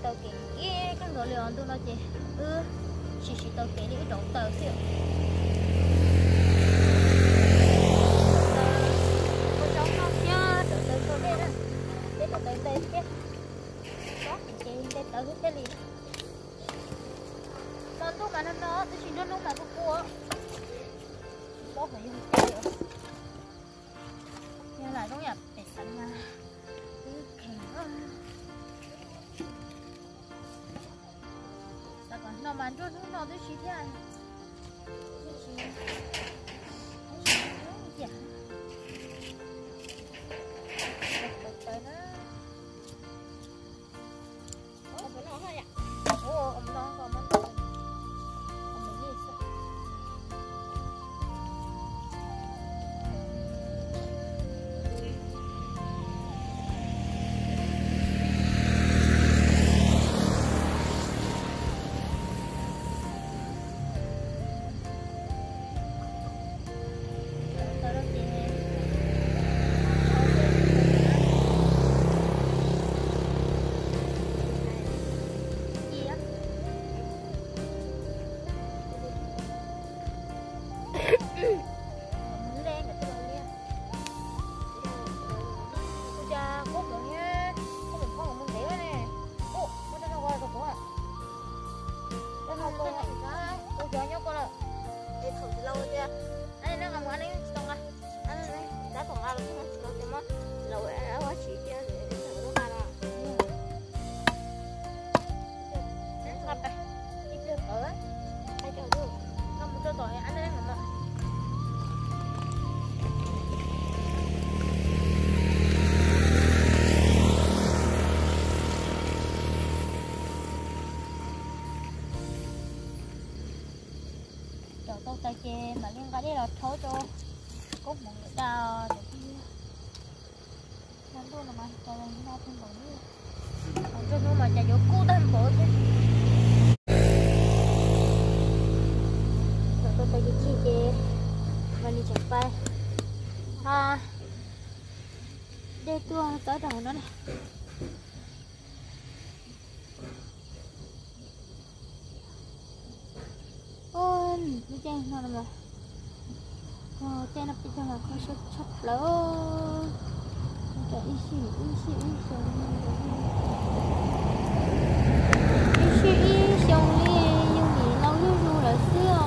tàu kì cái ngựa liền tôi nói chị chỉ tàu kì đi trộn tàu xíu tôi sống nó nhá trộn tàu tôi đây đó để trộn tàu tây chứ đó chị đây tàu cái gì nó tôi mà nó tôi chỉ nó mà tôi cua bố phải dùng cái như là giống như để sẵn nha nó bán cho nó tôi chỉ thế này tôi tay chê mà liên cái đấy là thối cho cốt một người ta để làm thôi mà cho nên nó không còn nữa còn cho nó mà chạy vô cú tan bộ chứ rồi tôi tay chi chê mà đi chẳng bay đây tôi tới đầu nó này như thế nào mà thế nó bây giờ là có chút chắp lỡ cái ý xì xong đi dùng gì lâu như là xưa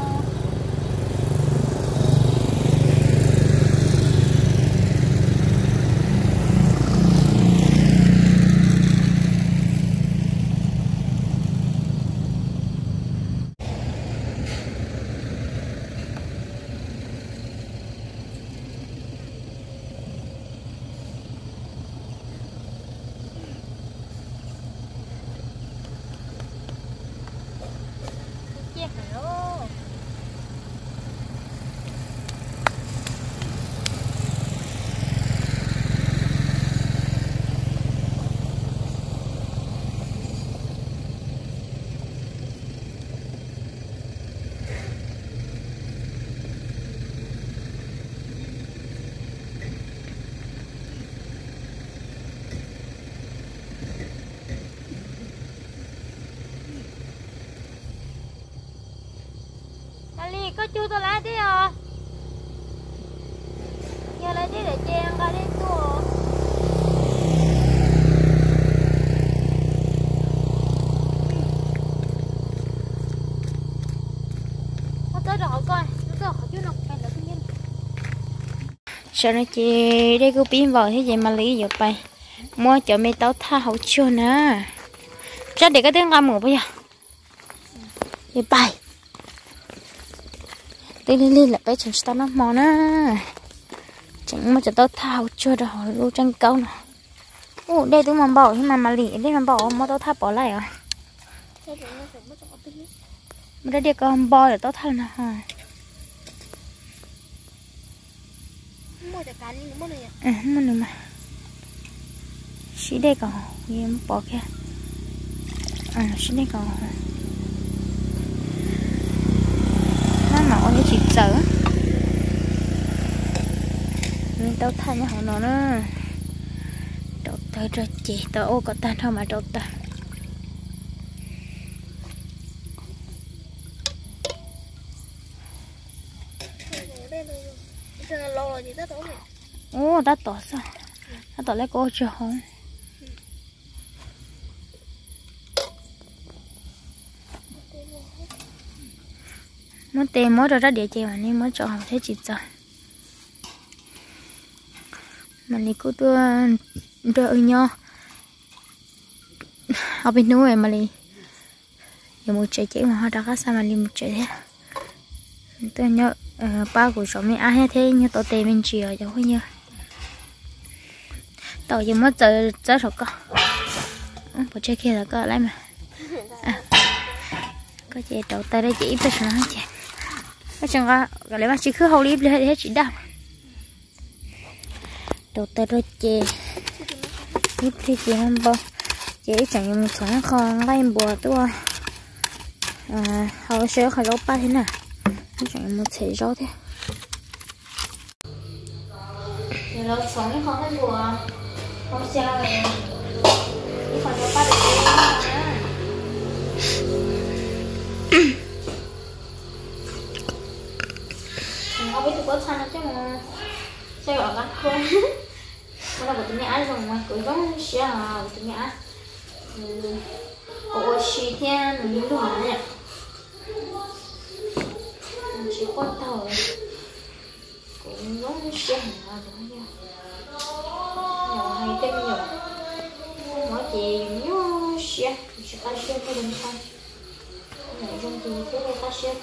có chú tôi lấy tí à giờ lấy tí để chen coi đến tua có tới rồi coi nó tới hỏi chú nó phải là cái gì sao nó chị đây cứ pin vào thế vậy mà lấy giờ bay mua cho mấy táo tha hậu chưa nè chắc để cái tiếng ngâm một bây giờ vậy bay đi là bé chẳng sao nó mò nó chẳng mà cho tao thao chưa được hỏi luôn tranh câu nè đây tôi mà bỏ nhưng mà lì đây mà bỏ mà tao thao bỏ lại rồi mà đây con bò để tao thao nè mua được mà xí đây còn gì bỏ kia xí đây còn nó chỉ sợ nên tao thay nhau họ nó đột tới rồi chị tao ô có tan thôi mà đột ta ô đã tỏ sao đã tỏ lấy cô chưa không muốn tiền mới rồi ra địa chỉ mà nên mới chọn không thế chị rồi mà này cô tôi đợi nhau ở bên núi mà đi giờ một chạy chạy mà họ đã có sao mà đi một chạy thế tôi nhớ ba của cháu mình ai thế như tổ tề mình chiều cháu không nhớ tàu giờ mất giờ rồi con bộ chơi kia là có lại mà có chị đầu tay đây chỉ biết nói chị cái chẳng có cái lấy bác chỉ cứ hầu đi lên hết chị đau đầu tay rồi chị giúp thì chị không bao chị chẳng như một sáng con lấy bùa tôi hầu sẽ khỏi lốp ba thế nào chẳng một thể rõ thế giờ nó sống cái con lấy bùa không sao rồi cái phần lốp ba được không biết tôi có sao chứ mà sao gọi là không nó là của tôi nhã rồi mà cứ giống xe của tôi nhã ôi xì thiên mình đúng rồi nè chỉ con tàu cũng giống xe mà đúng không nhỏ hay tên nhỏ nói chị nhớ xe chỉ ta xe cái đường không này trong thì thế này ta xe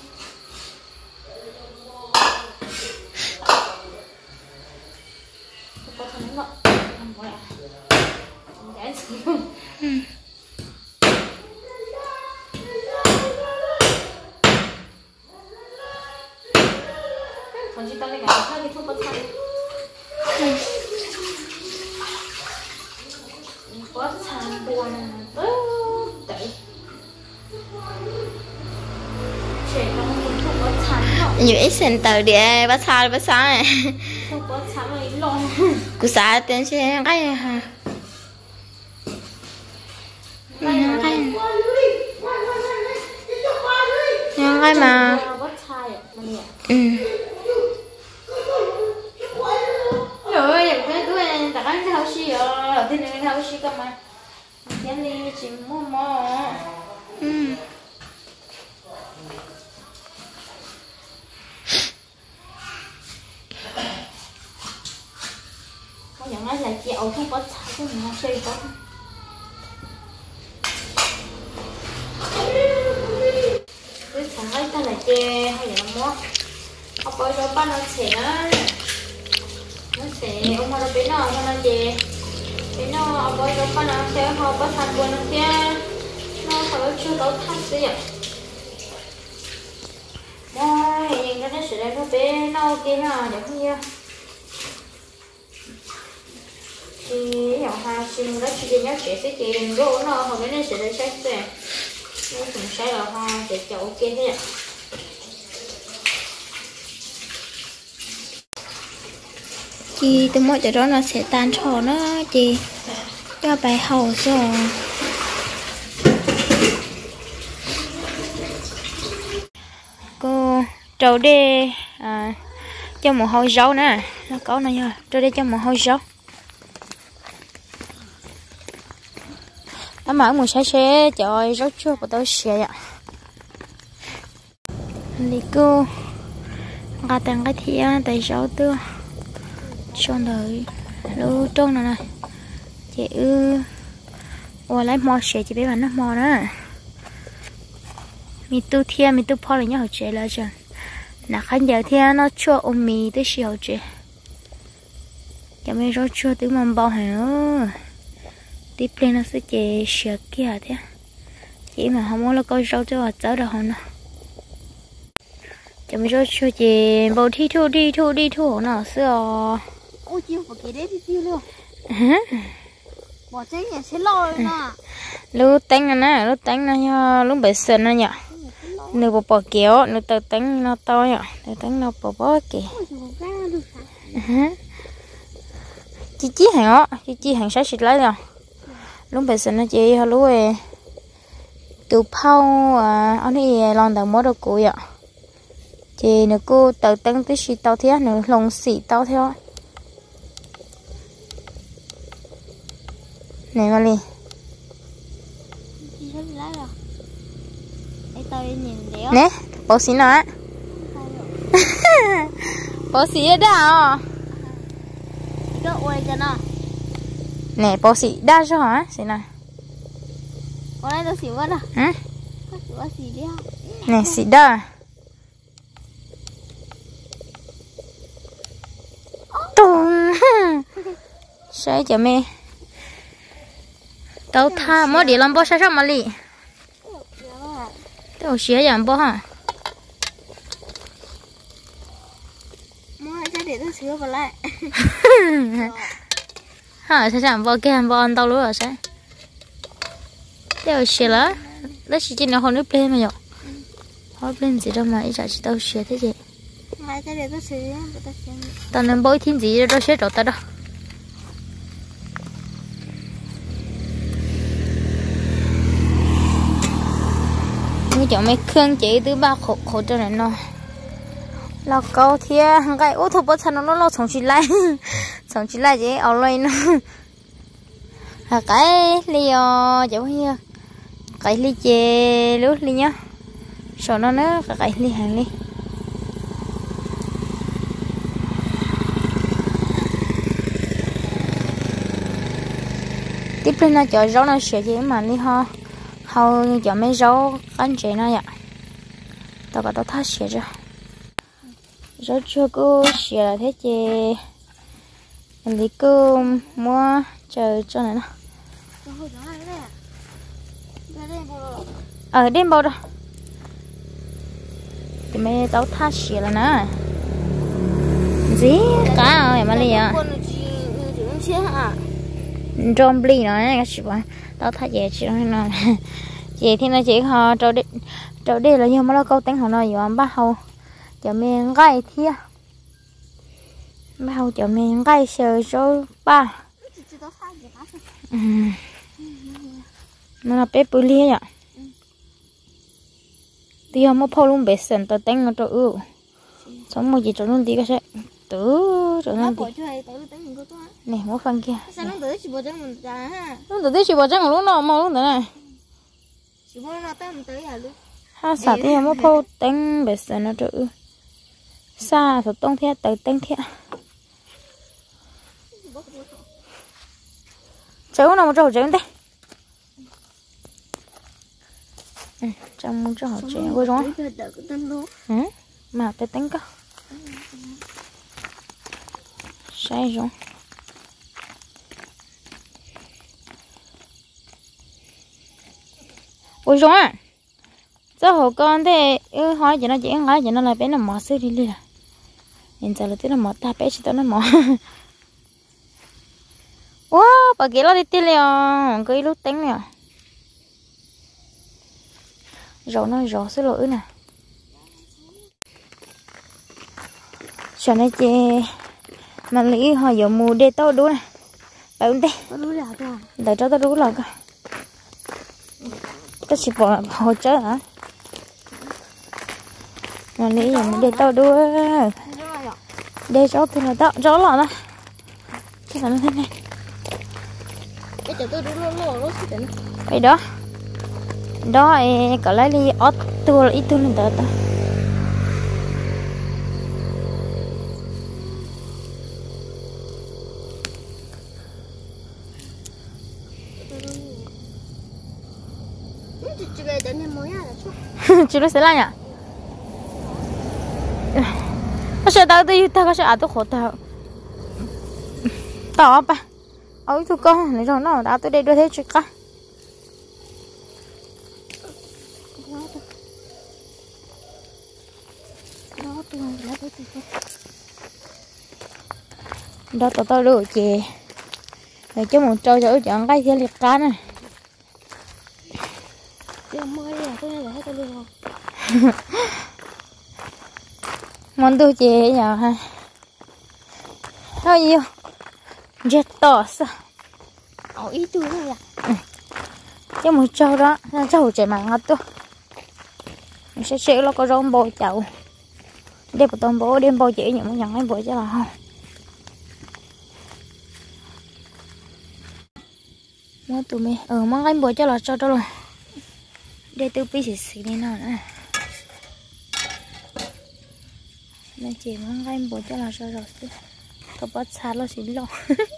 có thằng nó không có không dễ gì còn chỉ ta lấy cái khác thì không có thằng có thằng buồn đấy nhiều ít center địa bắt sao này không có sáng ấy lo cứ sáng tiền xe cái hả cái mà rồi giờ cái đứa em đặt cái thao xí ở trên cái thao xí cơ mà cái này chỉ mua nhận nói là chị ẩu không có sao chứ mình không suy có cái thằng ấy ta là chè hay là nó mót ông bơi cho ba nó sẽ ông mà nó biết nó chè biết nó ông bơi cho ba nó sẽ họ bắt thành buồn nó kia nó phải chưa đấu thắt gì vậy đây nhìn cái nó sẽ đây nó bé nó kia ha được không nhá thì nhỏ hai xin đó chị nhớ chị sẽ chị đừng gỗ nó hồi cái này sẽ được sách rồi nó cũng sẽ là hoa để cho ok thế ạ chị từ mỗi từ đó nó sẽ tan trò nó chị cho bài hầu rồi cô trầu đê cho một hồi rau nè nó có này nha trầu đê cho một hồi rau nó mở một xe trời rất chua của tôi xe ạ đi cô gà tăng cái thịa tại rau tưa cho đời lưu trông này này chị ủa lấy mò xe chị biết bạn nó mò đó mi tu thia mi tu phò là nhớ học chế là chứ là khán giả thia nó chua ôm mì tới xì học chế cho mình rất chua từ mầm bao hả tiếp lên nó sẽ chế sữa kia thế chỉ mà không muốn là coi rau cho họ chở được không nào cho mình cho chị bầu đi thu nó sữa ôi chiêu phải cái đấy thì chiêu luôn bỏ chết nhà sẽ lo rồi nè lúc tánh nó nha lúc bị sần nó nhở nửa bỏ kéo nửa tờ tánh nó to nhở tờ tánh nó bỏ kì chị hàng sáu xịt lấy rồi lúc bây giờ nó chỉ họ lúc ấy từ phao anh ấy làm đầu mối đồ cùi ạ chị nữa cô tự tăng tí xì tao thế nữa lồng xỉ tao theo này mà đi Chị thấy lá rồi. Ê tao nhìn đéo. nè bố xí nó á bố xí ở đâu Cái ôi cho nó. nè bố xí đa cho hả xí nào Con này tao xỉu quá à. hả Có xỉu quá xỉ đi không? nè xí đa tung sai cho mẹ tao tha mỗi đi làm bố sao sao mà đi tao xía giảm bố hả Mua cho để tao xỉu vào lại. hả sao giảm bố kia làm bố ăn tao luôn rồi sao tao xía lá đó chỉ chỉ là hồi nước lên mà nhở hồi lên gì đâu mà ít chỉ tao xía thế gì Mai cho để tao xỉu để tao xem. tao nên bôi thiên gì đó xía rồi tao đó như chỗ mấy khương chị từ ba khổ khổ cho này nó là câu thia hàng cái ô thục bớt nó lo sống chỉ lại sống chỉ lại vậy ở đây nó là cái ly chỗ kia cái ly chè lúc ly nhá sau nó nữa cái ly hàng ly tiếp lên là chỗ rau nó sửa gì mà đi ho hầu chỗ mấy rau ăn chế nó vậy tao bảo tao thắt sửa ra rau chưa cô sửa là thế chứ mình đi cô mua chờ cho này nó ở đêm bao đâu thì mấy tao thắt sửa là nè gì cá rồi mà đi à trong bì nó này các bạn tao thấy vậy chị nó chị thì nó chỉ họ trâu đi là như mà nó câu tính họ nói gì ba hầu cho mình gai thia ba hầu cho mình gai sờ cho ba nó là bé bự lia vậy thì họ mới phô luôn bé sần tao tính nó trâu sống một gì trâu luôn tí cái sẽ tử trâu luôn tí này một phần kia sao nó tới chỉ bỏ cho mình ra ha nó tới chỉ bỏ trắng luôn nó màu luôn thế này chỉ bỏ nó tới mình tới à luôn ha sao thì em mới phô tính bé sần nó trâu xa thật tông thế tới tính thế cháu nào một trâu cháu đây trong một trâu trẻ quay rón mà tới tính cơ sai rồi ôi rón à sao hồ con thế hỏi cho nó chỉ hỏi cho nó là bé nó mò xưa đi liền hiện giờ là tí nó mò ta bé chỉ tao nó mò wow bà kia nó đi tiêu liền cái lúc tính nè rồi nó rõ xíu lỗi nè cho nên chị mà nghĩ họ giờ mù để tao đu này phải không đây để cho tao đu là coi tao chỉ bỏ hỗ trợ hả mà nghĩ giờ để tao đu để cho thì là tao rõ lọ đó cái là nó thế này cái đó đó có lấy đi ót tua ít tua lên tới ta chú nó sẽ là nhỉ có sợ tao đi tao có sợ tao khổ tao tao ba ôi thôi con này rồi nó đã tới đây đưa thế chứ cả đó tao được chị rồi cho một trâu cho chọn cái kia liệt cá này món tôi chị nhở ha thôi yêu rất to sao ý tôi thôi à cái một trâu đó trâu chạy mà ngắt tôi mình sẽ nó có rong bò chậu để một tôm bố đem bao chỉ những một nhận cái bữa cho là không mua tụi mình mang cái bữa cho là cho đó rồi để tụi pi xì đi nào nữa nên chỉ mang cái bữa cho là cho rồi có bắt sát nó xí lo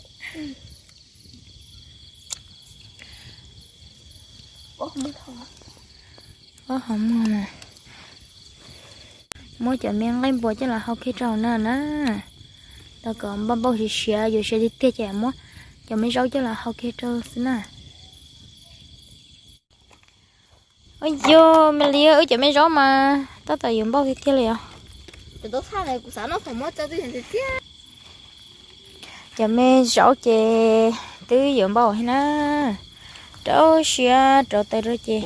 không biết không có không mà mỗi chợ miếng lấy bò cho là hao khi trâu nè nè đó còn bao bao thì xé rồi xé đi tiết chè mua chợ mấy rau cho là hao khi trâu xí nè ôi vô mày lia ở chợ mấy rau mà tao tại dùng bao thì tiết liền từ đó xa này cũng sáng nó không mất cho tôi hiện tiết chợ mấy rau chè tứ dùng bao hay nè trâu xé trâu tay rồi chè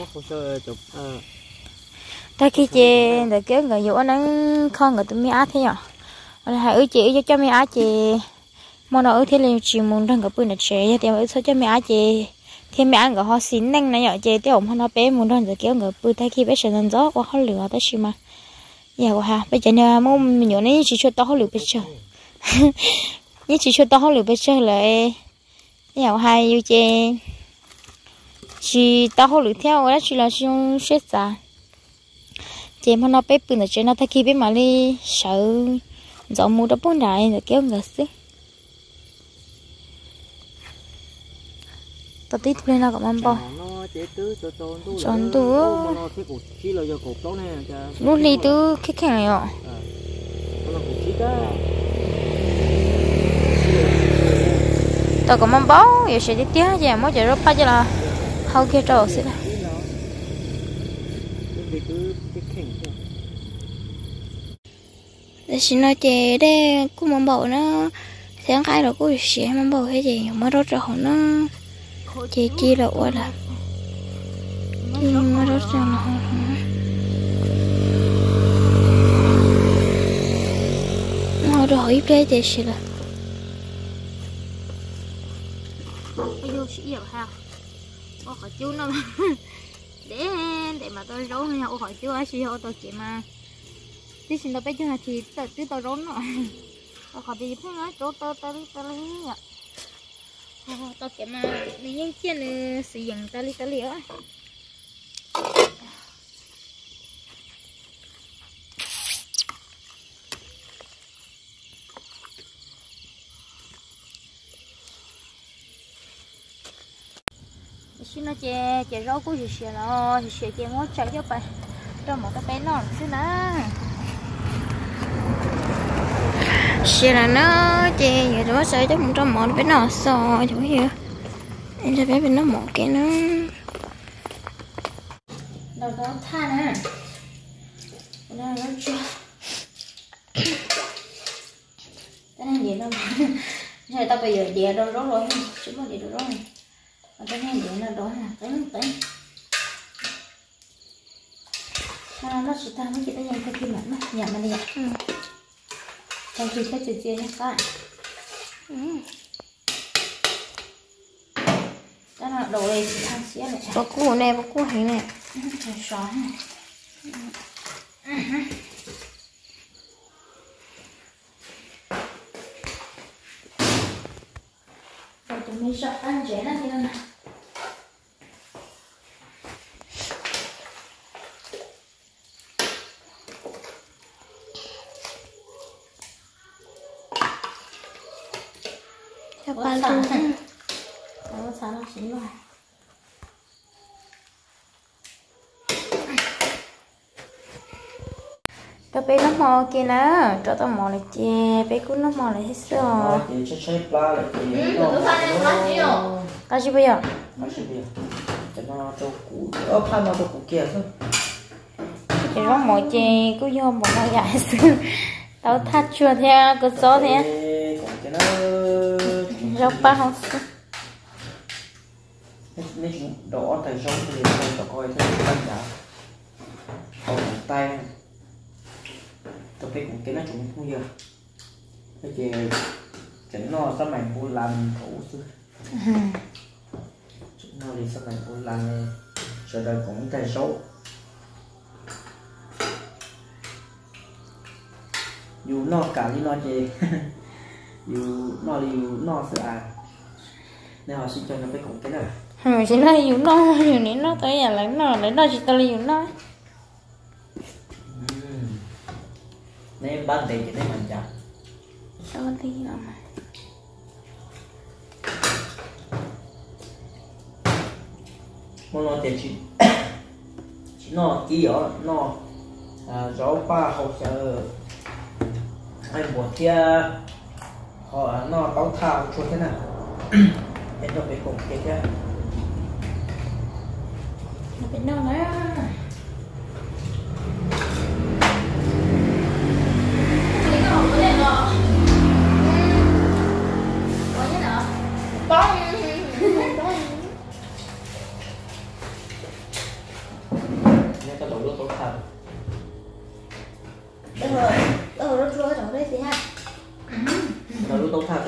ta khi chè để kéo người dụ anh không người tụi mi á thế nhở anh hãy ư chị cho mi á chị mà nó ư thế là chỉ muốn thằng cái bữa này chè thì ư sao cho mi á chị thì mi ăn cái họ xín nhanh này nhở chị thì ông nó bé muốn thằng để kéo người bữa ta khi bé sờ lên gió qua họ lửa ta xí mà giờ qua ha bây giờ nè mong mình nhớ này chỉ cho tao họ lửa bây giờ như chỉ cho tao họ lửa bây giờ lại giờ hai yêu chị chỉ tao họ lửa theo đó chỉ là dùng xét ra chị mà nó bé bự là chuyện nó thay khi bé mà đi sợ dọn mua đó bốn đại rồi kéo ngược xí tao tí lên nào còn bao chọn tú lúc đi tú cái này ạ tao còn mong báo giờ sẽ đi tiếp chứ mới chờ rất bao giờ là hậu kia trâu xí này để xin nói chị đây cũng mong bầu nó sáng khai rồi cũng sẽ mong bầu cái gì mới rốt ra nó chị chi là qua là mới rốt ra là nó rồi ít đấy chị sẽ là yêu sĩ hiểu sao có khỏi chú nó để mà tôi rấu nhau khỏi chú ấy xíu tôi chị mà tí xin tao bé chứ thì tao rốn rồi tao khỏi đi thế nói chỗ tao lấy nhở tao kể mà đi những chuyện sử dụng tao lấy á xin nó chè rau của chị xìa nó chị xìa chè ngó chạy cho bạn cho một cái bé non xíu nè xìa là nó chè vậy đó sợ chắc một trăm món bé non sò chỗ hiểu em cho bé nó một cái nó đầu đó tha nè nó chưa cái này gì đâu rồi tao bây giờ đè đâu rồi chứ mà để đâu rồi cái này để nó đó là tính nó sẽ ta mới chỉ tới dành cái kim mảnh mà nhà mình đi trong khi cái chữ chia nhé các bạn đó là đồ này chỉ thang xía này có cua này có cua hình này xóa này rồi tụi mình sợ ăn rẻ lắm thế nào cho ba luôn nó xả nó xíu rồi tao bé nó mò kia nè cho tao mò lại chè bé cũng nó mò lại hết rồi cá gì bây giờ cho nó cho củ pha nó cho củ kia thôi chỉ nó mò chè cứ vô một nó dài xưa tao thắt chưa theo cứ gió thế rau ba không nếu đổ tay sống thì tao coi thấy tăng giá còn tay tao biết cái nó chúng không nhiều cái gì chỉnh nó sao mày mua làm thủ xưa chỉnh nó đi sao mày mua làm rồi đời cũng tay số dù no cả như no chê dù no sợ à nên họ xin cho nó phải cũng cái này chỉ nói dù nó tới giờ lấy nó chỉ tao dù nó nên ban tiền chỉ nên mình chả sao đi mà muốn nó tiền chỉ nó kỹ ở nó gió ba hậu sợ anh buồn kia họ nó báo thao cho thế nào em cho cái cùng kia kia nó bị đâu đấy nên cho đổ nước báo thao đâu rồi rồi ở đây thì ha đổ nước báo thao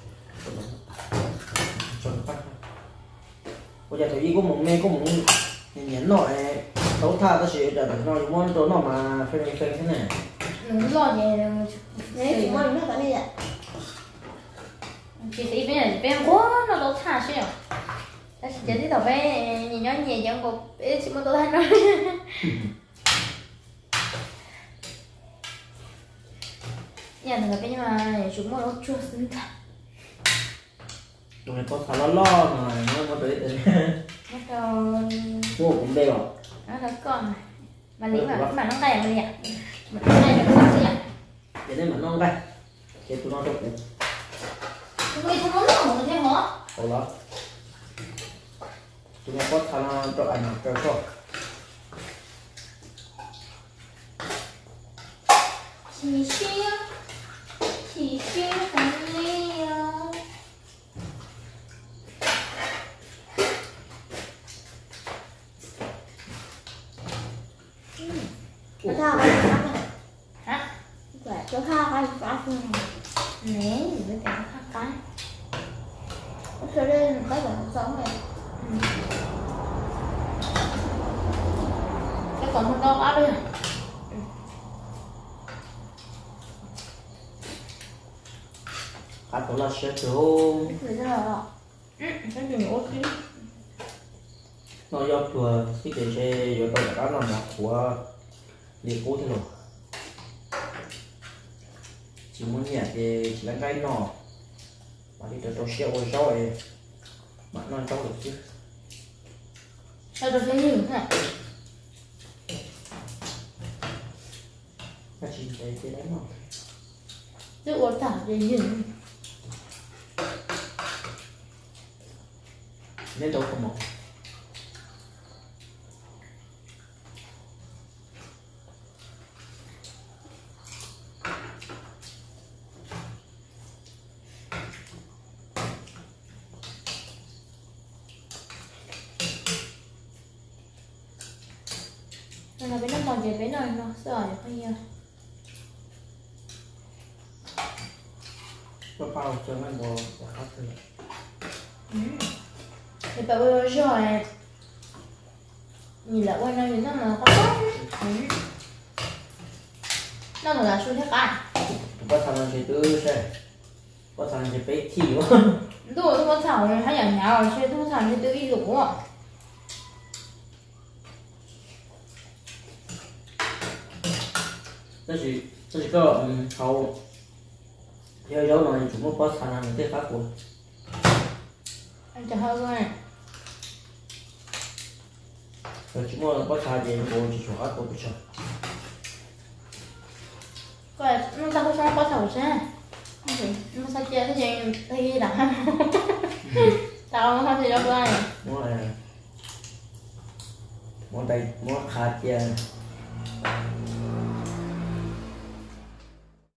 bây giờ tụi có một nghe có một nhẫn nọ này đấu tha ta sẽ trở thành nó món đồ nọ mà phê thế này đúng rồi đấy chỉ món nó phải đi ạ chị thấy bây giờ bé quá nó đâu thả chứ ta chỉ thấy tao bé nhìn nó nhẹ chẳng có bé chỉ muốn tôi thay nó nhà thằng bé nhưng mà chúng nó chua xinh thật tụi này có thà lo mà nó có tới nó đâu mua cũng đều nó là con mà lý mà nó đây mà đi ạ mà nó đây nó bác sĩ ạ để nên mà nó đây để tụi nó được tụi mình không muốn nó thêm hả đâu đó tụi nó có thà cho ảnh cho chỉ xíu hành lý cho thao hay phát hả này cho thao hay phát này nè với cả cái cho nên cái là sống này cái còn một đâu á đi ăn là sẽ trốn người ta là cái gì nữa chứ nó do thừa cái để xe do tôi đã làm một của liệt cố thế rồi chỉ muốn nhẹ thì chỉ là cái nọ mà đi tới xe ôi rồi bạn nó trong được chứ sao được cái gì thế nó chỉ cái đấy mà chứ uống thả cái gì nên đâu không một nên là bên nó còn gì bên này nó sợi bao nhiêu nó bao cho nó bò khác thôi thì bà bây giờ rồi nhìn lại quay nó nhìn nó mà có nó là su thế cả có thằng nào chỉ tư xe có thằng chỉ bé thì quá tôi có thảo hay nhà nhà rồi chơi tôi thảo như tôi đi đủ nó chỉ có hậu theo dấu này chúng nó có khả năng cái khác của anh chờ hơi coi này rồi chúng nó có khả gì của chỉ số khác của cái sao coi nó ta có sao có thảo chứ nó sao chơi thế gì thì đã tao không thì đâu coi nó là món đây món khá chơi